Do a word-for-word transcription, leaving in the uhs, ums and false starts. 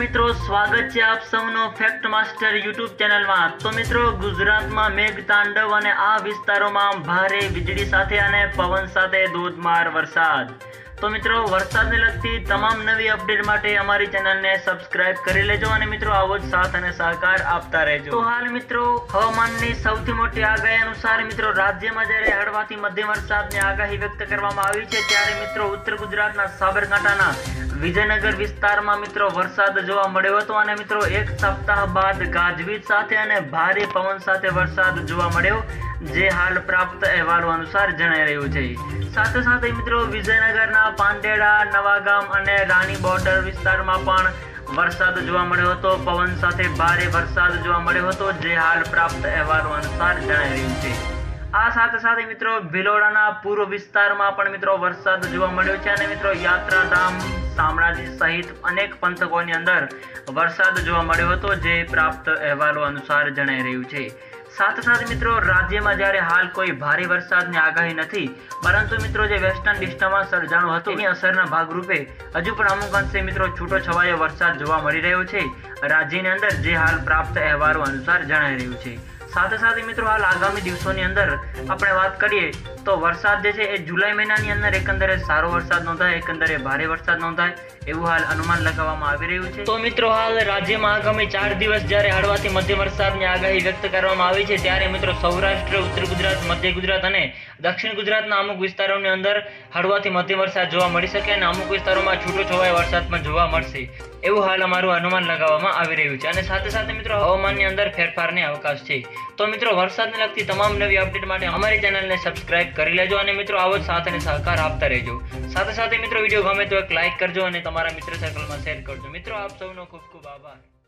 મિત્રો, સ્વાગત છે આપ સૌનો ફેક્ટ માસ્ટર યુટ્યુબ ચેનલમાં। તો મિત્રો, ગુજરાતમાં મેઘતાંડવ અને આ વિસ્તારોમાં ભારે વીજળી સાથે અને પવન સાથે ધોધમાર વરસાદ। તો મિત્રો, વરસાદને લગતી તમામ નવી અપડેટ માટે અમારી ચેનલને સબસ્ક્રાઇબ કરી લેજો અને મિત્રો આવો જ સાથ અને સહકાર આપતા રહેજો। તો હાલ મિત્રો, હવામાનની સૌથી મોટી આગાહી અનુસાર મિત્રો રાજ્યમાં જ્યારે હળવાથી મધ્યમ વરસાદની આગાહી વ્યક્ત કરવામાં આવી છે, ત્યારે મિત્રો ઉત્તર ગુજરાતના સાબરકાંઠાના વિજયનગર વિસ્તારમાં મિત્રો વરસાદ જોવા મળ્યો હતો અને મિત્રો એક સપ્તાહ બાદ ગાજવીજ સાથે અને ભારે પવન સાથે વરસાદ જોવા મળ્યો, જે હાલ પ્રાપ્ત અહેવાલો અનુસાર જણાઈ રહ્યું છે। સાથે સાથે મિત્રો વિજયનગરના પાંડેડા, નવાગામ અને રાણી બોર્ડર વિસ્તારમાં પણ વરસાદ જોવા મળ્યો હતો। પવન સાથે ભારે વરસાદ જોવા મળ્યો હતો, જે હાલ પ્રાપ્ત અહેવાલો અનુસાર જણાઈ રહ્યું છે। આ સાથે સાથે મિત્રો ભિલોડાના પૂર્વ વિસ્તારમાં પણ મિત્રો વરસાદ જોવા મળ્યો છે અને મિત્રો યાત્રાધામ, શામળાજી સહિત અનેક પંથકોની અંદર વરસાદ જોવા મળ્યો હતો, જે પ્રાપ્ત અહેવાલો અનુસાર જણાઈ રહ્યું છે। સાથે સાથે મિત્રો રાજ્યમાં જ્યારે હાલ કોઈ ભારે વરસાદની આગાહી નથી, પરંતુ મિત્રો જે વેસ્ટર્ન ડિસ્ટર્બન્સ સર્જાણું હતું એની અસરના ભાગરૂપે હજુ પણ અમુક અંશે મિત્રો છૂટો છવાયો વરસાદ જોવા મળી રહ્યો છે રાજ્યની અંદર, જે હાલ પ્રાપ્ત અહેવાલો અનુસાર જણાઈ રહ્યું છે। સાથે સાથે મિત્રો હાલ આગામી દિવસોની અંદર આપણે વાત કરીએ તો વરસાદ જે છે એ જુલાઈ મહિનાની અંદર એકંદરે સારો વરસાદ નોંધાય, એકંદરે ભારે વરસાદ નોંધાય એવું હાલ અનુમાન લગાવવામાં આવી રહ્યું છે। તો મિત્રો હાલ રાજ્યમાં આગામી ચાર દિવસ જ્યારે હળવાથી મધ્યમ વરસાદની આગાહી વ્યક્ત કરવામાં આવી છે, ત્યારે મિત્રો સૌરાષ્ટ્ર, ઉત્તર ગુજરાત, મધ્ય ગુજરાત અને દક્ષિણ ગુજરાતના અમુક વિસ્તારોની અંદર હળવાથી મધ્યમ વરસાદ જોવા મળી શકે અને અમુક વિસ્તારોમાં છૂટો છવાયો વરસાદ પણ જોવા મળશે એવું હાલ અમારું અનુમાન લગાવવામાં આવી રહ્યું છે। અને સાથે સાથે મિત્રો હવામાનની અંદર ફેરફારની અવકાશ છે। તો મિત્રો વરસાદને લગતી તમામ નવી અપડેટ માટે અમારી ચેનલને સબસ્ક્રાઇબ કરી લેજો અને મિત્રો આવો જ સાથ અને સહકાર આપતા રહેજો। સાથે સાથે મિત્રો વિડીયો ગમે તો એક લાઇક કરજો અને તમારા મિત્ર સર્કલમાં શેર કરજો। મિત્રો આપ સૌનો ખૂબ ખૂબ આભાર।